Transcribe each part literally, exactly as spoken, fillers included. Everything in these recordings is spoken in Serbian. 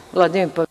Vladimir Pavićević.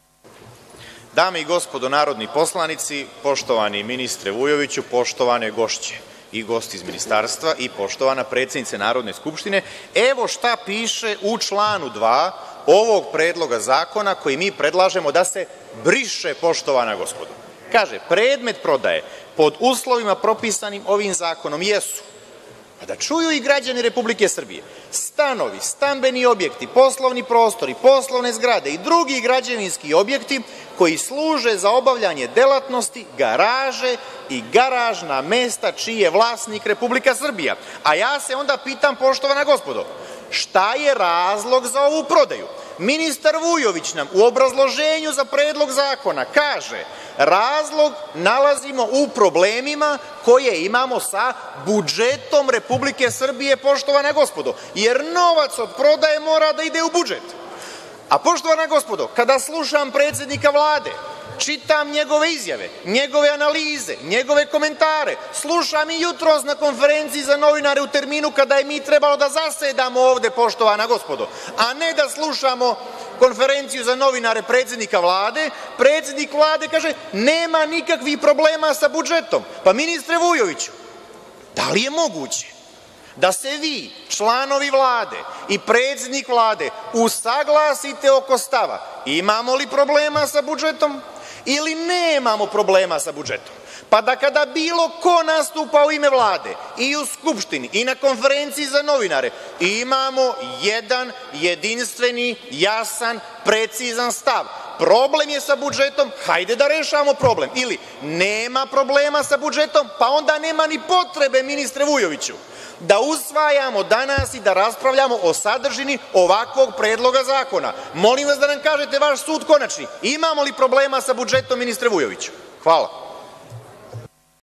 Dame i gospodo narodni poslanici, poštovani ministre Vujoviću, poštovane gošće i gosti iz ministarstva i poštovana predsednice Narodne skupštine, evo šta piše u članu dva ovog predloga zakona koji mi predlažemo da se briše, poštovana gospodo. Kaže, predmet prodaje pod uslovima propisanim ovim zakonom jesu, pa da čuju i građani Republike Srbije, stanovi, stambeni objekti, poslovni prostori, poslovne zgrade i drugi građevinski objekti koji služe za obavljanje delatnosti, garaže i garažna mesta čiji je vlasnik Republika Srbija. A ja se onda pitam, poštovana gospodo, šta je razlog za ovu prodaju? Ministar Vujović nam u obrazloženju za predlog zakona kaže razlog nalazimo u problemima koje imamo sa budžetom Republike Srbije, poštovana gospodo, jer novac od prodaje mora da ide u budžet. A poštovana gospodo, kada slušam predsednika Vlade, čitam njegove izjave, njegove analize, njegove komentare, slušam i jutros na konferenciji za novinare u terminu kada je mi trebalo da zasedamo ovde, poštovana gospodo, a ne da slušamo konferenciju za novinare predsednika Vlade, predsednik Vlade kaže nema nikakvih problema sa budžetom. Pa ministre Vujoviću, da li je moguće da se vi, članovi Vlade i predsednik Vlade usaglasite oko stava imamo li problema sa budžetom ili nemamo problema sa budžetom? Pa da kada bilo ko nastupa u ime Vlade i u Skupštini i na konferenciji za novinare imamo jedan jedinstveni, jasan, precizan stav. Problem je sa budžetom, hajde da rešavamo problem. Ili nema problema sa budžetom, pa onda nema ni potrebe, ministre Vujoviću, da usvajamo danas i da raspravljamo o sadržini ovakvog predloga zakona. Molim vas da nam kažete vaš sud konačni. Imamo li problema sa budžetom, ministre Vujoviću? Hvala.